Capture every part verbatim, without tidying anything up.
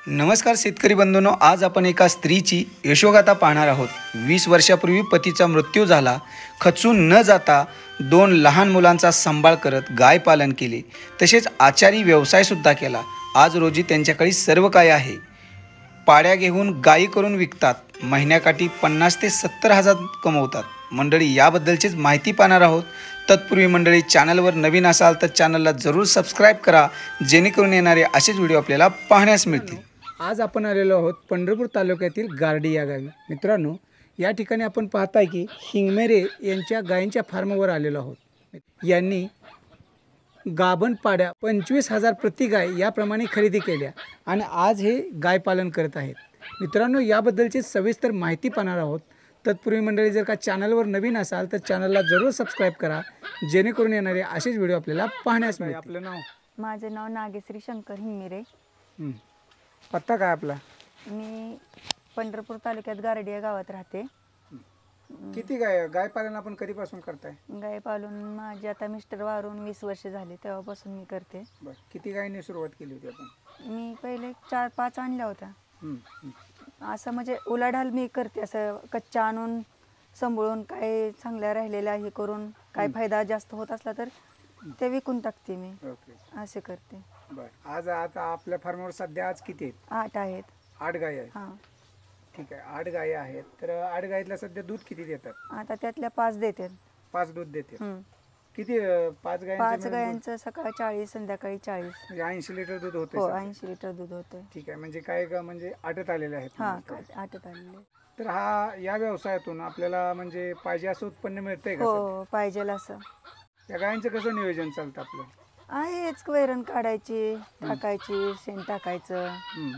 नमस्कार शेतकरी बंधूंनो, आज आपण एका स्त्रीची यशोगाथा पाहणार आहोत। वीस वर्षापूर्वी पतीचा मृत्यू झाला, खचून न जाता दोन लहान मुलांचा सांभाळ करत गाय पालन केले, तसेच आचारी व्यवसाय सुद्धा केला। आज रोजी त्यांच्याकडे सर्व काय आहे। पाड्या घेऊन गायी करून विकतात, महिन्याकाठी पन्नास ते सत्तर हजार कमवतात। मंडळी, याबद्दलचीच माहिती पाहणार आहोत। तत्पूर्वी मंडळी, चॅनलवर नवीन असाल तर चॅनलला जरूर सबस्क्राइब करा, जेणेकरून येणारे असेच व्हिडिओ आपल्याला पाहण्यास मिळतील। आज आपण आलेलो आहोत पंढरपूर तालुक्यातील गारडी या गावी। मित्रांनो, या ठिकाणी आपण पाहताय की हिंगमेरे यांच्या गायींच्या फार्मवर आलेलो आहोत। यांनी गाभण पाड्या पंचवीस हजार प्रति गाय याप्रमाणे खरेदी केल्या आणि आज हे गाय पालन करत आहेत। मित्रांनो, याबद्दलची सविस्तर माहिती पाहणार आहोत। तत्पूर्वी मंडळी, जर का चॅनलवर नवीन असाल तर चॅनलला जरूर सबस्क्राइब करा, जेणेकरून येणारे असेच व्हिडिओ आपल्याला पाहण्यास मिळतील। आपलं नाव? माझे नाव नागेश्री शंकर हिंगमिरे। पत्ता काय आपला? मी पंढरपूर तालुक्यात गारडी या गावात राहते। किती गाय गाय पालन आपण कधीपासून करताय? गाय पालन माझे आता मिस्टर वारून वीस वर्ष झाले, तेव्हापासून मी करते। बरं, किती गायीने सुरुवात केली होती आपण? मी पहिले चार पाच आणल्या होत्या। असं म्हणजे उलाढाल मी करते, असं कच्चा आणून सांभाळून काय चांगल्या राहिलेल्या हे करून काय फायदा जास्त होत असला तर ते विकून टाकते मी, असे करते। बरं, आज आता आपल्या फार्मवर सध्या आज किती आहेत? आठ आहेत। आठ गायी आहेत? हां, ठीक आहे। आठ गायी आहेत, तर आठ गायीतल्या सध्या दूध किती देतात? आता त्यातल्या पाच देते। पाच दूध देते? हम्म. किती? पाच गायींचं पाच मिळून गायांचं सकाळी चाळीस, संध्याकाळी चाळीस, म्हणजे ऐंशी लिटर दूध होते? हो ऐंशी लिटर दूध होतं। ठीक आहे, म्हणजे काय का म्हणजे आटत आलेले आहेत? हा, आटत आलेले। तर हा या व्यवसायातून आपल्याला म्हणजे पाहिजे असं उत्पन्न मिळतंय का? हो, पाहिजे असं। या गायींचं कसं नियोजन चालतं आपलं? आहेच, वैरण काढायची, टाकायची, शेण टाकायचं।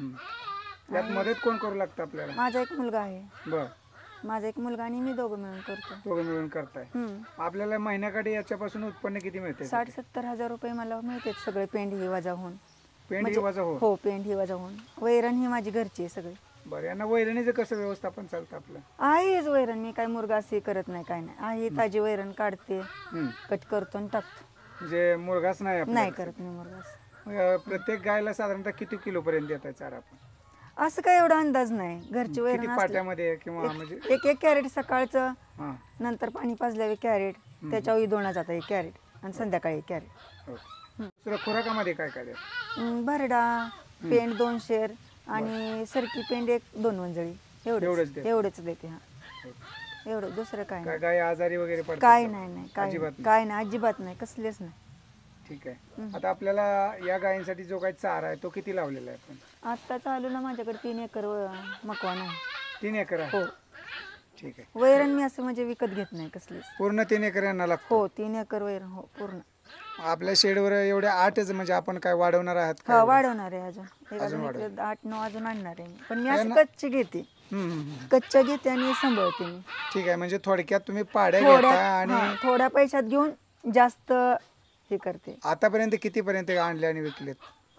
यात मदत कोण करू लागतं आपल्याला? माझा एक मुलगा आहे। बर, माझा एक मुलगा आणि मी दोघं मिळून करतो। दोघं मिळून करताय? हम्म। आपल्याला महिन्याकाठी याच्यापासून उत्पन्न किती मिळते? साठ सत्तर हजार रुपये मला मिळते, सगळे पेंड ही वजा होऊन। पेंड ही वजा हो? हो, पेंड ही वजा होऊन। वैरण ही माझी घरची आहे सगळी। बरं, यांना वैरणीचं कसं व्यवस्थापन चालतं आपलं? आहेच वैरण, मी काय मुलगा असे करत नाही, काय नाही, आहे ताजी वैरण काढते, कट करतो आणि टाकतो। म्हणजे मुलगाच नाही आपल्याला? नाही करत मी मुलगाच। मग प्रत्येक गायला साधारणतः किती किलो पर्यंत देताय चारा आपण? असं काय एवढा अंदाज नाही, घरची वैरण किती पाट्यामध्ये किंवा म्हणजे? एक एक कॅरेट सकाळचं, हां, नंतर पाणी पाजल्यावर कॅरेट, त्याच्यावर दोन जातं एक कॅरेट, आणि संध्याकाळी एक कॅरेट। दुसरं खुराकामध्ये काय काय देत? भरडा, पेंड दोन शेर आणि सरकी पेंड एक दोन वंजळी, एवढंच एवढंच देते। हा, एवढं, दुसरं काय नाही। गाय आजारी वगैरे पडतात? काय नाही, नाही काय काय नाही, अजिबात नाही, कसलेच नाही। ठीक आहे। आता आपल्याला या गायींसाठी जो काही चारा आहे तो किती लावलेला आहे आपण? आता चालू ना, माझ्याकडे तीन एकर मकवान आहे। तीन एकर आहे? हो। ठीक आहे। वैरण मी असं म्हणजे विकत घेत नाही कसलीच। पूर्ण तीन एकर यांना लागतं? हो, तीन एकर वैरण, हो पूर्ण। आपल्या शेडवर एवढ्या आठच म्हणजे आपण काय वाढवणार आहात? हा, वाढवणार आहे अजून, अजून आठ नऊ अजून आणणार आहे, पण मी असं कच्चे घेते, कच्च्या घेते आणि सांभाळते मी। ठीक आहे, म्हणजे थोडक्यात तुम्ही पाड्या घेता आणि थोड्या पैशात घेऊन जास्त हे करते। आतापर्यंत किती पर्यंत आणले आणि विकलेत?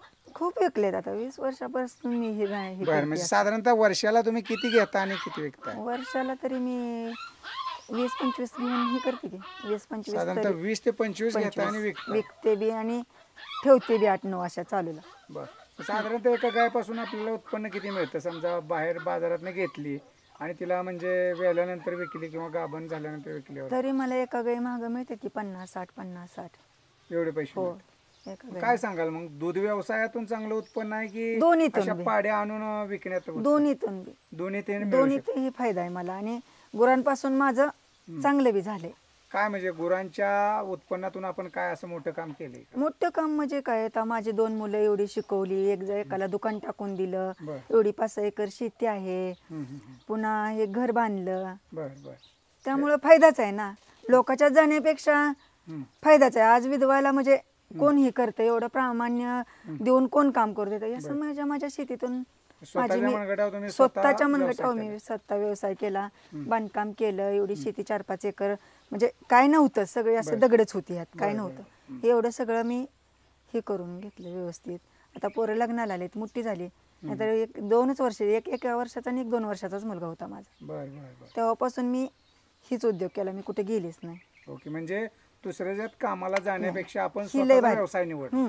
खूप विकलेत, आता वीस वर्षापासून मी हे बरं, म्हणजे साधारणतः वर्षाला तुम्ही किती घेता आणि किती विकता? वर्षाला तरी मी वीस पंचवीस घेऊन हे करते की, वीस पंचवीस साधारणतः वीस ते पंचवीस घेता आणि विकता? विकते बी आणि ठेवते बी आठ नऊ अशा चालूला। बरं, साधारणतः एका गायपासून आपल्याला उत्पन्न किती मिळतं? समजा बाहेर बाजारात घेतली आणि तिला म्हणजे वेल्यानंतर विकली किंवा गाभण झाल्यानंतर विकली, तरी मला एका गाई महाग मिळते की पन्नास साठ, पन्नास साठ एवढे पैसे? हो। काय सांगाल मग, दूध व्यवसायातून चांगलं उत्पन्न आहे की दोन्हीतून पाड्या आणून विकण्यात? दोन्हीतून दोन्हीतून दोन्हीतही फायदा आहे मला, आणि गुरांपासून माझं चांगलं बी झालंय। काय म्हणजे गुरांच्या उत्पन्नातून आपण काय असं मोठं काम केलंय? मोठं काम म्हणजे काय, आता माझी दोन मुलं एवढी शिकवली, एक एकाला दुकान टाकून दिलं, एवढी पाच सहा एकर शेती आहे, पुन्हा हे घर बांधलं। बरं बरं, त्यामुळे फायदाच आहे ना, लोकांच्या जाण्यापेक्षा फायदाच आहे। आज विधवायला म्हणजे कोण हे करतं, एवढं प्रामाण्य देऊन कोण काम करू देतं? असं माझ्या माझ्या शेतीतून माझी मी स्वतःच्या मनगटावर मी स्वतः व्यवसाय केला, बांधकाम केलं, एवढी शेती चार पाच एकर, म्हणजे काय नव्हतं, सगळे असं दगडच होती, यात काय नव्हतं, एवढं सगळं मी हे करून घेतलं व्यवस्थित। आता पोरं लग्नाला आलेत, मोठी झाली, नाहीतर एक दोनच वर्ष, एक एका वर्षाचा आणि एक दोन वर्षाचाच मुलगा होता माझा, तेव्हापासून मी हीच उद्योग केला, मी कुठे गेलीच नाही। ओके, म्हणजे दुसऱ्याच्यात कामाला जाण्यापेक्षा आपण स्वतःचा व्यवसाय निवड,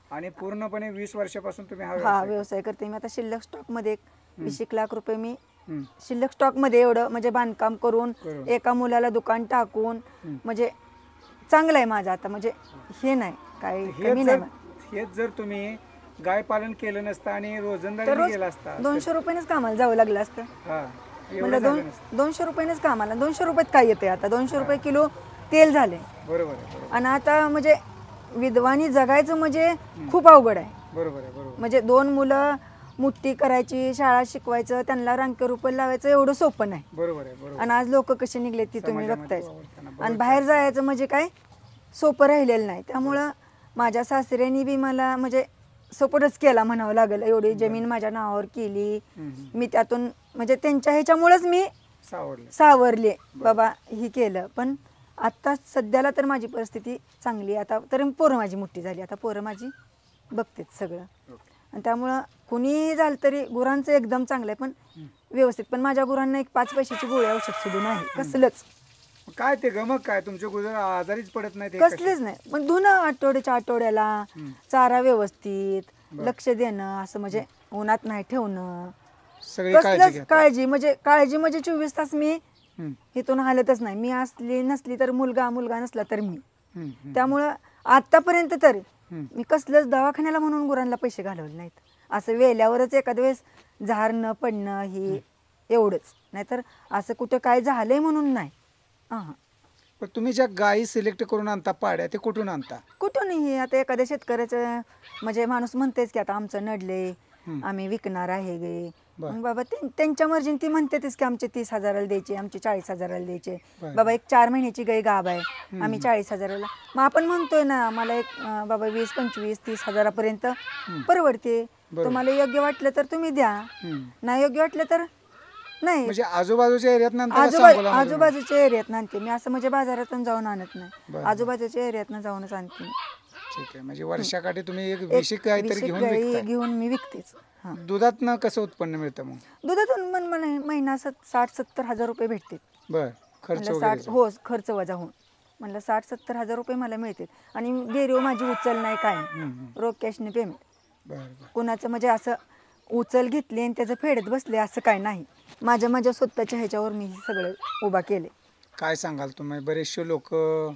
आणि पूर्णपणे वीस वर्षापासून तुम्ही हा हा व्यवसाय व्यवसाय करते मी. आता शिल्लक स्टॉक मध्ये एक वीस एक लाख रुपये मी हम्म. शिल्लक स्टॉक मध्ये एवढं म्हणजे बांधकाम करून करून. एका मुलाला दुकान टाकून म्हणजे चांगलं आहे माझं आता. म्हणजे हे नाही काही हेच कमी जर नाही. हेच जर तुम्ही गाय पालन केलं नसतं आणि तर रोजंदारीने रोज गेला असता दोनशे रुपयानेच कामाला जावं लागलं असतं. हा एवढं म्हणलं दोन झालं नसतं. दोनशे रुपयानेच कामाला. दोनशे रुपयात काय येते आता? दोनशे रुपये किलो तेल झाले. बरोबर आहे बरोबर आणि आता म्हणजे विधवानी जगायचं म्हणजे खूप अवघड आहे. बरोबर आहे बरोबर म्हणजे दोन मुलं मुठ्ठी करायची, शाळा शिकवायचं, त्यांना रांके रुपये लावायचं एवढं सोपं नाही. बरोबर आहे बरोबर आणि आज लोक कसे निघले ती तुम्ही समाजामध्ये बघतायच. वावरताना आणि बाहेर जायचं म्हणजे काय सोपं राहिलेलं नाही. त्यामुळं माझ्या सासऱ्यांनी बी मला म्हणजे सपोर्टच केला म्हणावं लागेल. एवढी जमीन माझ्या नावावर केली. हम्म. मी त्यातून म्हणजे त्यांच्या ह्याच्यामुळेच मी सावरलं सावरले बाबा ही केलं. पण आता सध्याला तर माझी परिस्थिती चांगली आहे. आता तरी पोरं माझी मोठी झाली. आता पोरं माझी बघतेत सगळं. ओके. आणि त्यामुळं कुणीही झालं तरी गुरांचं एकदम चांगलं आहे. पण व्यवस्थित. पण माझ्या गुरांना एक पाच पैशाची गोळी औषध सुद्धा नाही कसलंच. काय ते गमक काय तुमचे गुजर आजारीच पडत नाही ते कसलेच नाही. पण धुणं आठवड्याच्या आठवड्याला, चारा व्यवस्थित, लक्ष देणं असं म्हणजे उन्हात नाही ठेवणं. सगळी काळजी कसलंच घेतात. काळजी म्हणजे काळजी म्हणजे चोवीस तास मी हम्म. इथून हालतच नाही. मी असली नसली तर मुलगा, मुलगा नसला तर मी. हम्म. हम्म. त्यामुळं आतापर्यंत तरी हम्म. मी कसलंच दवाखान्याला म्हणून गुरांना पैसे घालवले नाहीत. असं वेल्यावरच एखाद्या वेळेस झार न पडणं ही एवढंच. नाहीतर असं कुठं काय झालंय म्हणून नाही. हा पण तुम्ही ज्या गायी सिलेक्ट करून आणता पाड्या ते कुठून आणता? कुठं नाही. आता एखाद्या शेतकऱ्याचं म्हणजे माणूस म्हणतेच की आता आमचं नडले, आम्ही विकणार आहे गे. बरं. मग बाबा ते- त्यांच्या मर्जीने ती म्हणतेच की आमचे तीस हजाराला द्यायचे, आमचे चाळीस हजाराला द्यायचे. बरं. बाबा एक चार महिन्याची गाय गाभ आहे, आम्ही चाळीस हजाराला. मग आपण म्हणतोय ना मला एक अं, बाबा वीस पंचवीस तीस हजारापर्यंत परवडते. तुम्हाला योग्य वाटलं तर तुम्ही द्या, हम्म. नाही योग्य वाटलं तर नाही. म्हणजे आजूबाजूच्या एरियात नंतर आजूबाजू आजूबाजूच्या एरियात आणते मी. असं म्हणजे बाजारातून जाऊन आणत नाही. बरं. आजूबाजूच्या एरियातनं जाऊनच आणते मी. ठीक आहे. म्हणजे वर्षाकाठी तुम्ही एक विशिक काहीतरी वीस एक घेऊन गाई विकताय. घेऊन मी विकतेच. हा दुधातनं कसं उत्पन्न मिळतं मग? दुधातून मन मला महिना सत- साठ सत्तर हजार रुपये भेटते. बर खर्च म्हणलं साठ वगैरे हो खर्च वजा होऊन म्हणलं साठ सत्तर हजार रुपये मला मिळते. आणि डेरीव माझी उचल नाही काय नाही. रोख कॅशने पेमेंट. बर बर कुणाचं म्हणजे असं उचल घेतली आणि त्याचं फेडत बसले असं काय नाही. माझ्या माझ्या स्वतःच्या ह्याच्यावर मी हे सगळं उभा केले. काय सांगाल तुम्ही? बरेचसे लोक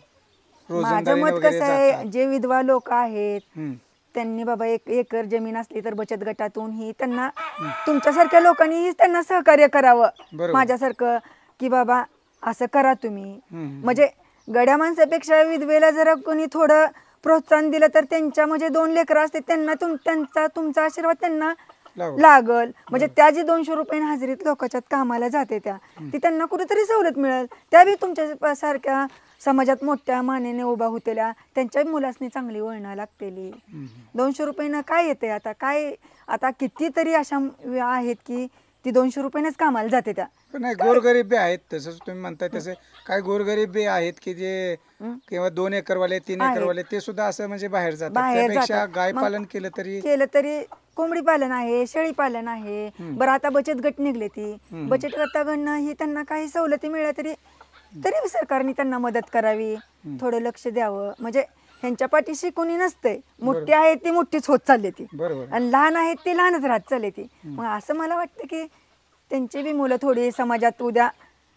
माझं रोजंदारीने मत वगैरे कसं आहे, जातात. जे विधवा लोक आहेत हम्म. त्यांनी बाबा एक एकर जमीन असली तर बचत गटातून ही त्यांना तुमच्यासारख्या लोकांनी त्यांना सहकार्य करावं. बरोबर. माझ्यासारखं की बाबा असं करा तुम्ही. हम्म. म्हणजे गड्या माणसापेक्षा विधवेला जरा कोणी थोडं प्रोत्साहन दिलं तर त्यांच्या म्हणजे दोन लेकरं असते त्यांना तुम त्यांचा तुमचा आशीर्वाद त्यांना लावा. लागल. म्हणजे त्या जी दोनशे रुपये हजेरीत लोकांच्यात कामाला जाते त्या ती त्यांना कुठेतरी सवलत मिळेल. त्या बी तुमच्या सारख्या समाजात मोठ्या मानेने उभा होतेल्या त्यांच्या मुलासनी चांगली वळणं लागतेली. दोनशे रुपयानं काय येते आता? काय आता कितीतरी अशा आहेत की ती दोनशे रुपयानेच कामाला जाते त्या. पण नाही गोरगरीब बी आहेत तसंच तुम्ही म्हणताय तसे काय गोरगरीब बी आहेत की जे किंवा दोन एकरवाले तीन आहेत. एकरवाले ते सुद्धा असं म्हणजे बाहेर जातात. बाहेर त्यापेक्षा जातात. गाय मग पालन केलं तरी केलं तरी कोंबडी पालन आहे, शेळी पालन आहे. बरं आता बचत गट निघले ती बचत गटाकडनं ही त्यांना काही सवलती मिळाल्या तरी तरी सरकारने त्यांना मदत करावी, थोडं लक्ष द्यावं. म्हणजे ह्यांच्या पाठीशी कोणी नसतंय. मोठी आहे ती मोठीच होत चालली ती बरोबर आणि लहान आहेत ती लहानच राहत चालली ती. मग असं मला वाटतं की त्यांची बी मुलं थोडी समाजात उद्या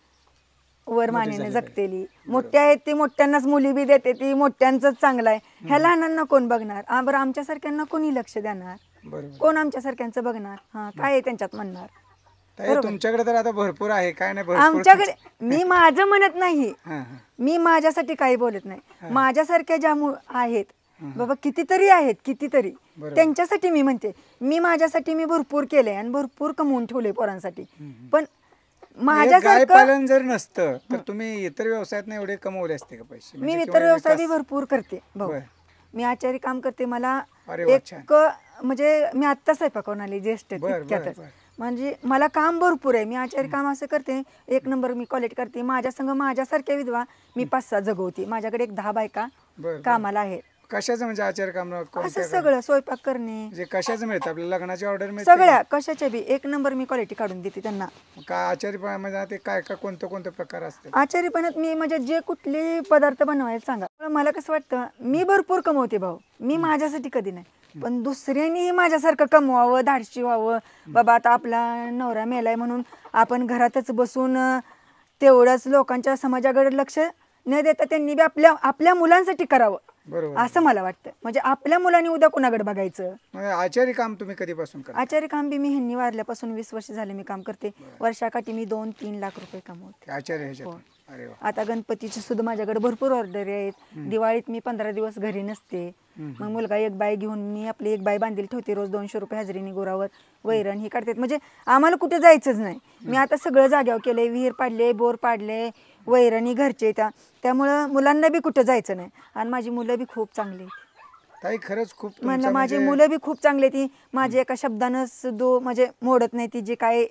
वर मानेने जगतेली. मोठ्या आहेत ती मोठ्यांनाच मुली बी देते ती मोठ्यांचंच चांगलं आहे. ह्या लहानांना कोण बघणार? आ बरं आमच्यासारख्यांना कोणी लक्ष देणार? बरोबर. कोण आमच्यासारख्यांचं बघणार? हा काय आहे त्यांच्यात म्हणणार? ताई, तुमच्याकडे तर आता भरपूर आहे काय नाही भरपूर आमच्याकडे मी माझं म्हणत नाही. हा, हा. मी माझ्यासाठी काही बोलत नाही. माझ्यासारख्या ज्या मु- आहेत बाबा कितीतरी आहेत कितीतरी त्यांच्यासाठी मी म्हणते. मी माझ्यासाठी मी भरपूर केलंय आणि भरपूर कमवून ठेवले पोरांसाठी. पण गाय माझ्यासारखं पालन जर नसतं तर तुम्ही इतर व्यवसायात इतरे कमवले असते का पैसे? मी म्हणजे इतर किंवा व्यवसाय बी विकास- भरपूर करते भाऊ. बरं. मी आचारी काम करते. मला अरे वा, छान. एक म्हणजे मी आत्ता स्वयंपाकून आली ज्येष्ठ बरं, बरं, इतक्यातच. बरं. म्हणजे मला काम भरपूर आहे. मी आचारी काम असं करते एक नंबर मी क्वालिटी करते. माझ्या संग माझ्यासारख्या विधवा मी पाच सहा जगवते. माझ्याकडे एक दहा बायका बरं, कामाला आहेत. कशाचं म्हणजे आचार्य काम असं कोणत्या सगळं स्वयंपाक करणे म्हणजे कशाचं मिळतं आपल्याला? लग्नाची ऑर्डर मिळते सगळ्या कशाच्या बी एक नंबर मी क्वालिटी काढून देते त्यांना. का? आचार्य पण म्हणजे ते काय काय कोणते कोणते प्रकार असते? आचारीपणात मी म्हणजे जे कुठले पदार्थ बनवायला सांगा. मला कसं वाटतं मी भरपूर कमवते भाऊ. मी माझ्यासाठी कधी नाही. पण दुसऱ्यांनी माझ्यासारखं कमवावं, धाडशी व्हावं. बाबा आता आपला नवरा मेलाय म्हणून आपण घरातच बसून अं, तेवढंच लोकांच्या समाजाकडे लक्ष न देता त्यांनी बी आपल्या आपल्या मुलांसाठी करावं बरोबर. असं मला वाटतं. म्हणजे आपल्या मुलांनी उद्या कुणाकडे बघायचं. म्हणजे आचारी काम तुम्ही कधीपासून करता? आचार्य काम बी मी ह्यांनी वारल्यापासून वीस वर्ष झाले मी काम करते. वर्षाकाठी मी दोन तीन लाख रुपये कमवते. आचार्य ह्याच्यात. अरे वा. आता गणपतीची सुद्धा माझ्याकडे भरपूर ऑर्डर आहेत. दिवाळीत मी पंधरा दिवस घरी नसते. मग मुलगा एक बाय घेऊन मी आपली एक बाय बांधील ठेवते. रोज दोनशे रुपये हजेरीने गोरावर वैरण ही काढते. म्हणजे आम्हाला कुठे जायचंच नाही. मी आता सगळं जाग्यावर केलंय. विहीर पाडले, बोर पाडले, वैरणी घरचे त्या त्यामुळं मुलांना बी कुठं जायचं नाही. आणि माझी मुलं बी खूप चांगली आहेत. ताई खरंच खूप म्हणलं तुमचं माझी म्हणजे- मुलं बी खूप चांगली ती माझी एका शब्दानं सुद्धा म्हणजे मोडत नाही. ती जे काय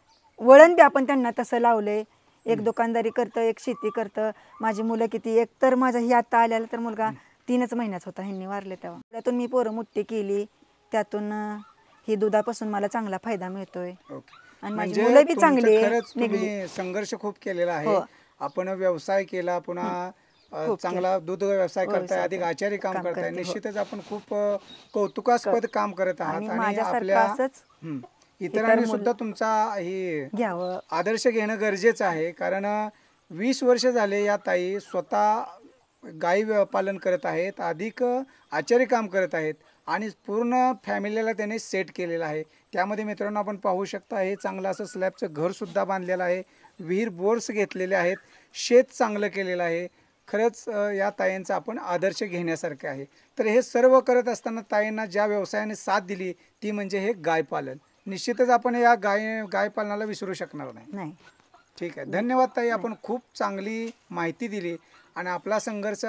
वळण बी आपण त्यांना तसं लावलंय. एक दुकानदारी करतं, एक शेती करतं. माझी मुलं किती, एक तर माझा ही आता आलेला तर मुलगा तीनच महिन्याचा होता, ह्यांनी वारले तेव्हा. त्यातून मी पोरं मोठी केली. त्यातून अं, ही दुधापासून मला चांगला फायदा मिळतोय. ओके. आणि माझी म्हणजे मुलं बी तुमचं चांगली आहे, खरंच निघली. तुम्ही संघर्ष खूप केलेला आहे. हो. आपण व्यवसाय केला, पुन्हा अ, खूप चांगला दूध व्यवसाय करताय, व्यवसाय अधिक आचारी काम काम करताय. करते, हो. निश्चितच आपण खूप अ, कौतुकास्पद काम करत आहात. आणि आणि माझ्यासारखं आपल्या असंच हं, इतरांनी मुलं- सुद्धा तुमचा ही घ्यावं. आदर्श घेणं गरजेचं आहे. कारण वीस वर्ष झाले या ताई स्वतः गाई व्य- पालन करत आहेत, अधिक आचारी काम करत आहेत आणि पूर्ण फॅमिलीला त्याने सेट केलेलं आहे. त्यामध्ये मित्रांनो आपण पाहू शकता हे चांगलं असं स्लॅबचं घरसुद्धा बांधलेलं आहे. विहीर बोर्स घेतलेले आहेत, शेत चांगलं केलेलं आहे. खरंच अ, या ताईंचा आपण आदर्श घेण्यासारखं आहे. तर हे सर्व करत असताना ताईंना ज्या व्यवसायाने साथ दिली ती म्हणजे हे गायपालन. निश्चितच आपण या गाय गायपालनाला विसरू शकणार नाही. नाही. ठीक आहे, धन्यवाद ताई. आपण खूप चांगली माहिती दिली आणि आपला संघर्ष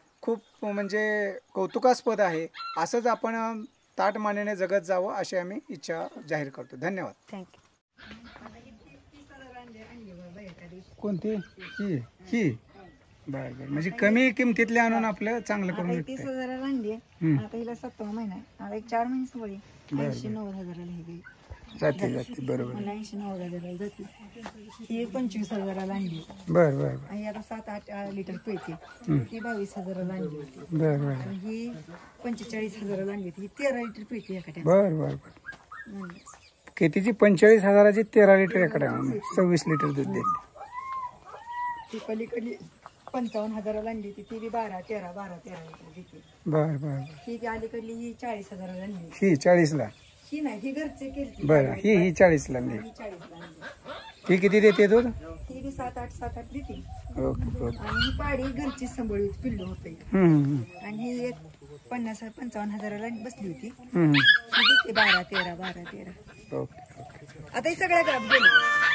खूप म्हणजे कौतुकास्पद आहे. असंच आपण अ, ताटमानेने जगत जावं अशी आम्ही इच्छा जाहीर करतो. धन्यवाद. थँक्यू. कोणती ही ही बरं बरं, म्हणजे कमी किमतीतले आणून आपलं चांगलं करून तीस विकताय. हजाराला आणली हम्म. आता हिला सत्तावा महिना आहे. आता एक चार महिने सवय बरं, ऐंशी नव्वद हजाराला ही गेली. जाते जाते बरोबर. मला ऐंशी नव्वद हजाराला जाते. ही पंचवीस हजाराला आणली बरं बरं बरं आणि आता सात आठ लिटर पिळते. ती बावीस हजाराला आणली होती. बरं बरं आणि ही पंचेचाळीस हजाराला आणली होती. ही तेरा लिटर पिळते एका टाइम. बरं बरं बरं कितीची? पंचेचाळीस हजाराची तेरा लिटर एकडे सव्वीस लिटर दूध देते. ती पलीकडली पंचावन्न हजाराला आणली होती. ती बी बारा तेरा बारा तेरा लिटर देते. बरं बरं बरं ही ती अलीकडली ही चाळीस हजाराला आणली. ही चाळीसला. ही नाही, ही घरचे केली. बरं ही ही चाळीसला मी. ही चाळीसला आणली. ही किती देते दूध? ही बी सात आठ सात आठ देते. Okay okay. आणि ही पाडी घरची सांभाळी पिल्लू होते. हम्म, हम्म, आणि ही एक पन्नास पंचावन्न हजाराला बसली होती. हम्म. ही देते बारा तेरा बारा तेरा. Okay okay. आता हे सगळ्या गाब गेले.